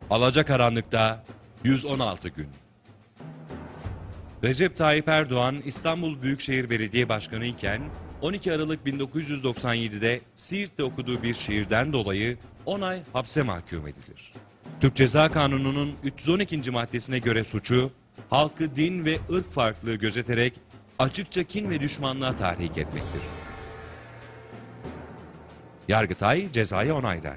Alacakaranlık'ta 116 gün. Recep Tayyip Erdoğan İstanbul Büyükşehir Belediye Başkanı iken 12 Aralık 1997'de Siirt'te okuduğu bir şiirden dolayı 10 ay hapse mahkum edilir. Türk Ceza Kanunu'nun 312. maddesine göre suçu, halkı din ve ırk farklılığı gözeterek açıkça kin ve düşmanlığa tahrik etmektir. Yargıtay cezayı onaylar.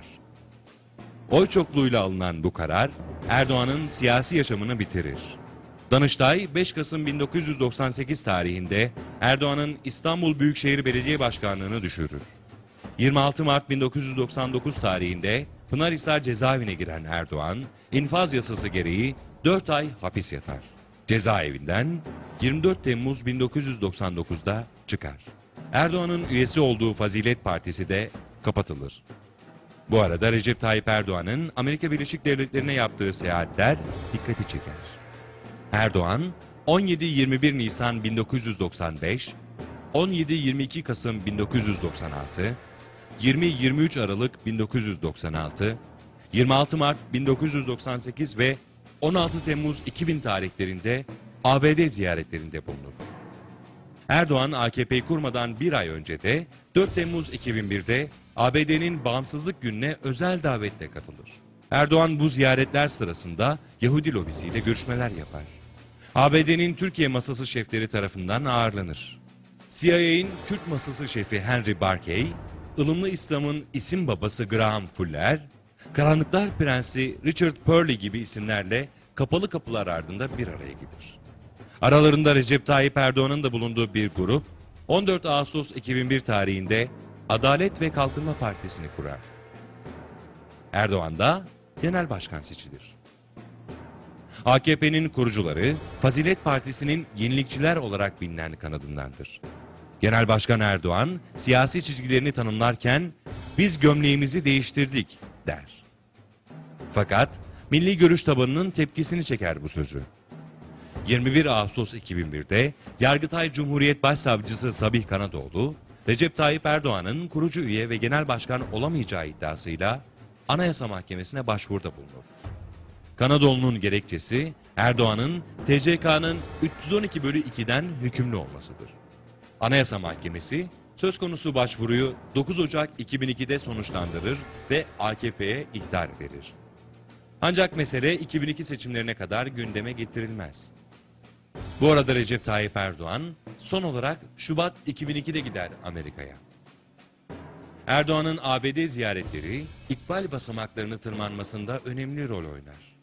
Oy çokluğuyla alınan bu karar Erdoğan'ın siyasi yaşamını bitirir. Danıştay 5 Kasım 1998 tarihinde Erdoğan'ın İstanbul Büyükşehir Belediye Başkanlığı'nı düşürür. 26 Mart 1999 tarihinde Pınarhisar cezaevine giren Erdoğan, infaz yasası gereği 4 ay hapis yatar. Cezaevinden 24 Temmuz 1999'da çıkar. Erdoğan'ın üyesi olduğu Fazilet Partisi de kapatılır. Bu arada Recep Tayyip Erdoğan'ın Amerika Birleşik Devletleri'ne yaptığı seyahatler dikkati çeker. Erdoğan 17-21 Nisan 1995, 17-22 Kasım 1996, 20-23 Aralık 1996, 26 Mart 1998 ve 16 Temmuz 2000 tarihlerinde ABD ziyaretlerinde bulunur. Erdoğan AKP'yi kurmadan bir ay önce de 4 Temmuz 2001'de ABD'nin bağımsızlık gününe özel davetle katılır. Erdoğan bu ziyaretler sırasında Yahudi lobisiyle görüşmeler yapar. ABD'nin Türkiye masası şefleri tarafından ağırlanır. CIA'in Kürt masası şefi Henry Barkey, ılımlı İslam'ın isim babası Graham Fuller, Karanlıklar Prensi Richard Perley gibi isimlerle kapalı kapılar ardında bir araya gelir. Aralarında Recep Tayyip Erdoğan'ın da bulunduğu bir grup, 14 Ağustos 2001 tarihinde Adalet ve Kalkınma Partisi'ni kurar. Erdoğan da genel başkan seçilir. AKP'nin kurucuları, Fazilet Partisi'nin yenilikçiler olarak bilinen kanadındandır. Genel Başkan Erdoğan, siyasi çizgilerini tanımlarken, biz gömleğimizi değiştirdik der. Fakat milli görüş tabanının tepkisini çeker bu sözü. 21 Ağustos 2001'de Yargıtay Cumhuriyet Başsavcısı Sabih Kanadoğlu, Recep Tayyip Erdoğan'ın kurucu üye ve genel başkan olamayacağı iddiasıyla Anayasa Mahkemesi'ne başvuruda bulunur. Kanadoğlu'nun gerekçesi Erdoğan'ın TCK'nın 312/2'den hükümlü olmasıdır. Anayasa Mahkemesi söz konusu başvuruyu 9 Ocak 2002'de sonuçlandırır ve AKP'ye ihtar verir. Ancak mesele 2002 seçimlerine kadar gündeme getirilmez. Bu arada Recep Tayyip Erdoğan son olarak Şubat 2002'de gider Amerika'ya. Erdoğan'ın ABD ziyaretleri ikbal basamaklarını tırmanmasında önemli rol oynar.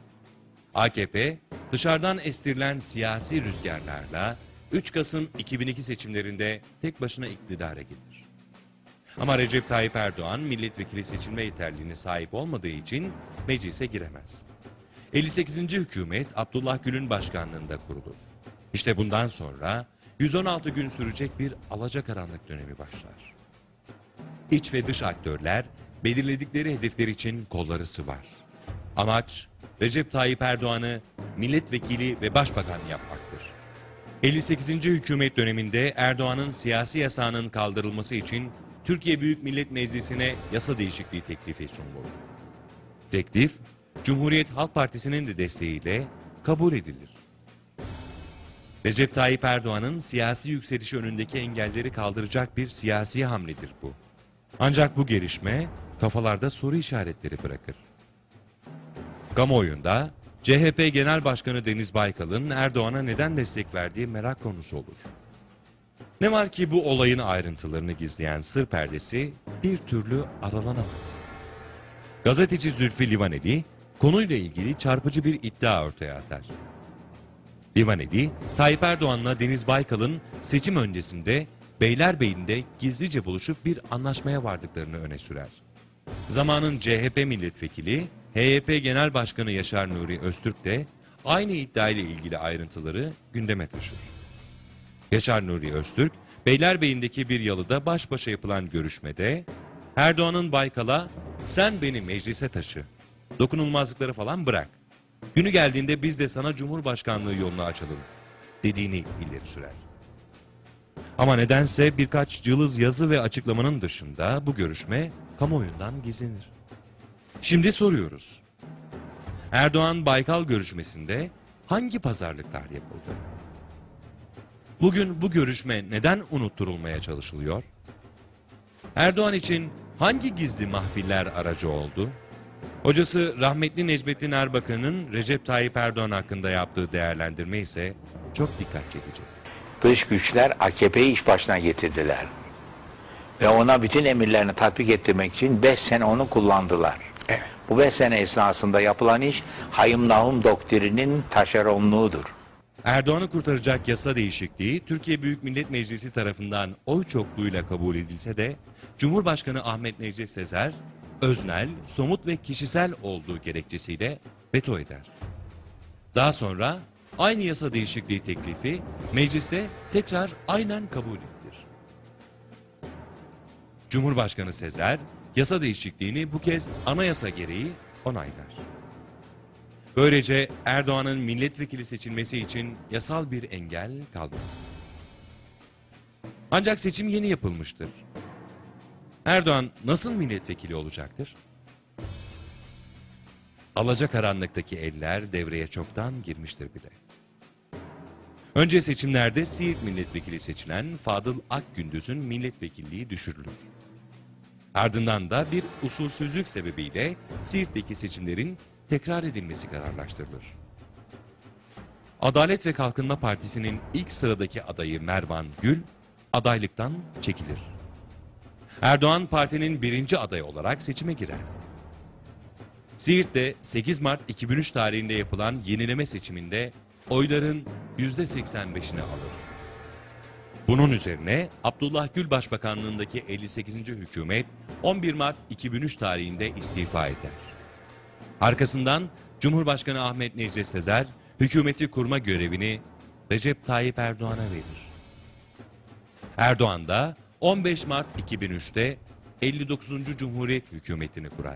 AKP dışarıdan estirilen siyasi rüzgarlarla 3 Kasım 2002 seçimlerinde tek başına iktidara gelir. Ama Recep Tayyip Erdoğan milletvekili seçilme yeterliliğine sahip olmadığı için meclise giremez. 58. hükümet Abdullah Gül'ün başkanlığında kurulur. İşte bundan sonra 116 gün sürecek bir alacakaranlık dönemi başlar. İç ve dış aktörler belirledikleri hedefler için kolları sıvar. Amaç Recep Tayyip Erdoğan'ı milletvekili ve başbakan yapmaktır. 58. hükümet döneminde Erdoğan'ın siyasi yasağının kaldırılması için Türkiye Büyük Millet Meclisi'ne yasa değişikliği teklifi sunulur. Teklif, Cumhuriyet Halk Partisi'nin de desteğiyle kabul edilir. Recep Tayyip Erdoğan'ın siyasi yükselişi önündeki engelleri kaldıracak bir siyasi hamledir bu. Ancak bu gelişme kafalarda soru işaretleri bırakır. Kamuoyunda CHP Genel Başkanı Deniz Baykal'ın Erdoğan'a neden destek verdiği merak konusu olur. Ne var ki bu olayın ayrıntılarını gizleyen sır perdesi bir türlü aralanamaz. Gazeteci Zülfü Livaneli konuyla ilgili çarpıcı bir iddia ortaya atar. Livaneli, Tayyip Erdoğan'la Deniz Baykal'ın seçim öncesinde Beylerbeyi'nde gizlice buluşup bir anlaşmaya vardıklarını öne sürer. Zamanın CHP milletvekili, HYP Genel Başkanı Yaşar Nuri Öztürk de aynı iddiayla ilgili ayrıntıları gündeme taşır. Yaşar Nuri Öztürk, Beylerbeyi'ndeki bir yalıda baş başa yapılan görüşmede Erdoğan'ın Baykal'a sen beni meclise taşı, dokunulmazlıkları falan bırak, günü geldiğinde biz de sana Cumhurbaşkanlığı yolunu açalım dediğini ileri sürer. Ama nedense birkaç cılız yazı ve açıklamanın dışında bu görüşme kamuoyundan gizlenir. Şimdi soruyoruz. Erdoğan-Baykal görüşmesinde hangi pazarlıklar yapıldı? Bugün bu görüşme neden unutturulmaya çalışılıyor? Erdoğan için hangi gizli mahfiller aracı oldu? Hocası rahmetli Necmettin Erbakan'ın Recep Tayyip Erdoğan hakkında yaptığı değerlendirme ise çok dikkat çekici. Dış güçler AKP'yi iş başına getirdiler. Ve ona bütün emirlerini tatbik ettirmek için 5 sene onu kullandılar. Evet. Bu 5 sene esnasında yapılan iş Hayım Nahum doktrinin taşeronluğudur. Erdoğan'ı kurtaracak yasa değişikliği Türkiye Büyük Millet Meclisi tarafından oy çokluğuyla kabul edilse de Cumhurbaşkanı Ahmet Necdet Sezer, öznel, somut ve kişisel olduğu gerekçesiyle veto eder. Daha sonra aynı yasa değişikliği teklifi mecliste tekrar aynen kabul edilir. Cumhurbaşkanı Sezer, yasa değişikliğini bu kez anayasa gereği onaylar. Böylece Erdoğan'ın milletvekili seçilmesi için yasal bir engel kalmaz. Ancak seçim yeni yapılmıştır. Erdoğan nasıl milletvekili olacaktır? Alacakaranlıktaki eller devreye çoktan girmiştir bile. Önce seçimlerde Siirt milletvekili seçilen Fadıl Akgündüz'ün milletvekilliği düşürülür. Ardından da bir usulsüzlük sebebiyle Siirt'teki seçimlerin tekrar edilmesi kararlaştırılır. Adalet ve Kalkınma Partisi'nin ilk sıradaki adayı Mervan Gül adaylıktan çekilir. Erdoğan partinin birinci adayı olarak seçime girer. Siirt'te 8 Mart 2003 tarihinde yapılan yenileme seçiminde oyların %85'ini alır. Bunun üzerine Abdullah Gül Başbakanlığındaki 58. hükümet 11 Mart 2003 tarihinde istifa eder. Arkasından Cumhurbaşkanı Ahmet Necdet Sezer hükümeti kurma görevini Recep Tayyip Erdoğan'a verir. Erdoğan da 15 Mart 2003'te 59. Cumhuriyet hükümetini kurar.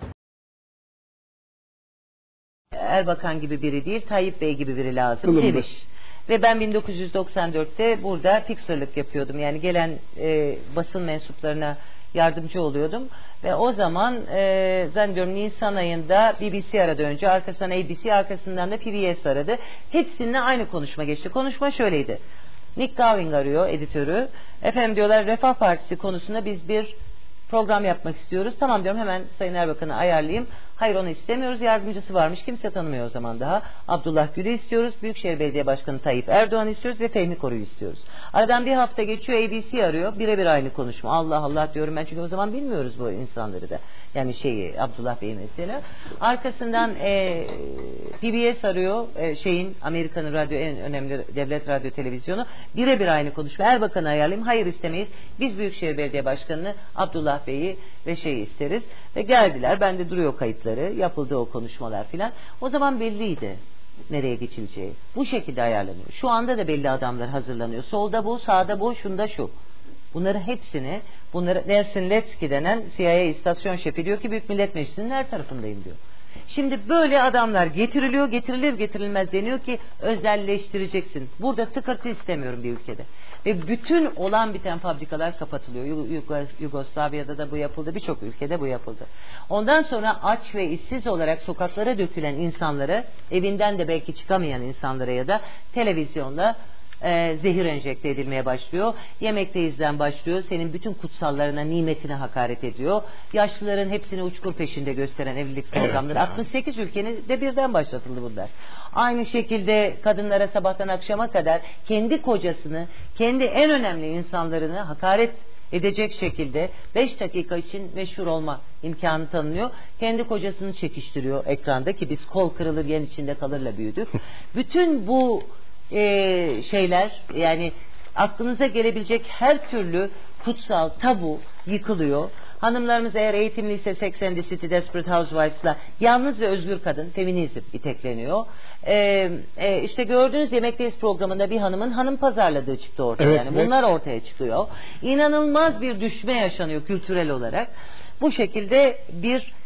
Erbakan gibi biri değil, Tayyip Bey gibi biri lazım demiş. Ve ben 1994'te burada fixerlık yapıyordum. Yani gelen basın mensuplarına yardımcı oluyordum. Ve o zaman zannediyorum Nisan ayında BBC aradı önce, arkasından ABC, arkasından da PBS aradı. Hepsinde aynı konuşma geçti. Konuşma şöyleydi. Nick Gowing arıyor, editörü. Efendim diyorlar, Refah Partisi konusunda biz bir program yapmak istiyoruz. Tamam diyorum, hemen Sayın Erbakan'ı ayarlayayım. Hayır, onu istemiyoruz. Yardımcısı varmış. Kimse tanımıyor o zaman daha. Abdullah Gül'ü istiyoruz. Büyükşehir Belediye Başkanı Tayyip Erdoğan'ı istiyoruz ve Fehmi Koru'yu istiyoruz. Aradan bir hafta geçiyor. ABC arıyor. Birebir aynı konuşma. Allah Allah diyorum ben, çünkü o zaman bilmiyoruz bu insanları da. Yani Abdullah Bey mesela. Arkasından PBS arıyor. Amerika'nın radyo, en önemli devlet radyo televizyonu. Birebir aynı konuşma. Erbakan'ı ayarlayayım. Hayır, istemeyiz. Biz Büyükşehir Belediye Başkanı'nı, Abdullah Bey'i ve isteriz. Ve geldiler. Bende duruyor kayıtları. Yapıldı o konuşmalar filan. O zaman belliydi nereye geçileceği. Bu şekilde ayarlanıyor. Şu anda da belli adamlar hazırlanıyor. Solda bu, sağda bu, şunda şu. Bunları hepsini, Nelson Letsky denen CIA istasyon şefi diyor ki Büyük Millet Meclisi'nin her tarafındayım diyor. Şimdi böyle adamlar getiriliyor, getirilir getirilmez deniyor ki özelleştireceksin. Burada tıkırtı istemiyorum bir ülkede. Ve bütün olan biten fabrikalar kapatılıyor. Yugoslavya'da da bu yapıldı, birçok ülkede bu yapıldı. Ondan sonra aç ve işsiz olarak sokaklara dökülen insanlara, evinden de belki çıkamayan insanlara ya da televizyonda zehir enjekte edilmeye başlıyor. Yemekteyizden başlıyor. Senin bütün kutsallarına, nimetine hakaret ediyor. Yaşlıların hepsini uçkur peşinde gösteren evlilik programları. 68 ülkenin de birden başlatıldı bunlar. Aynı şekilde kadınlara sabahtan akşama kadar kendi kocasını, kendi en önemli insanlarını hakaret edecek şekilde 5 dakika için meşhur olma imkanı tanınıyor. Kendi kocasını çekiştiriyor ekranda ki biz kol kırılır yen içinde kalırla büyüdük. Bütün bu şeyler, yani aklınıza gelebilecek her türlü kutsal tabu yıkılıyor. Hanımlarımız eğer eğitimliyse Sex and the City, Desperate Housewives'la yalnız ve özgür kadın, feminizm itekleniyor. İşte gördüğünüz Yemekteyiz programında bir hanımın hanım pazarladığı çıktı ortaya. Evet, yani bunlar ortaya çıkıyor. İnanılmaz bir düşme yaşanıyor kültürel olarak. Bu şekilde bir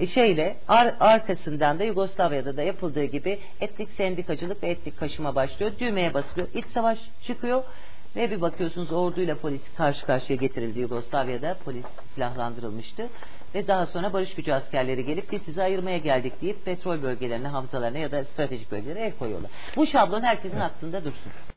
arkasından da Yugoslavya'da da yapıldığı gibi etnik sendikacılık ve etnik kaşıma başlıyor. Düğmeye basılıyor. İç savaş çıkıyor. Ve bir bakıyorsunuz orduyla polis karşı karşıya getirildi Yugoslavya'da. Polis silahlandırılmıştı. ve daha sonra barış gücü askerleri gelip biz sizi ayırmaya geldik deyip petrol bölgelerine, havzalarına ya da stratejik bölgelere el koyuyorlar. Bu şablon herkesin aklında dursun.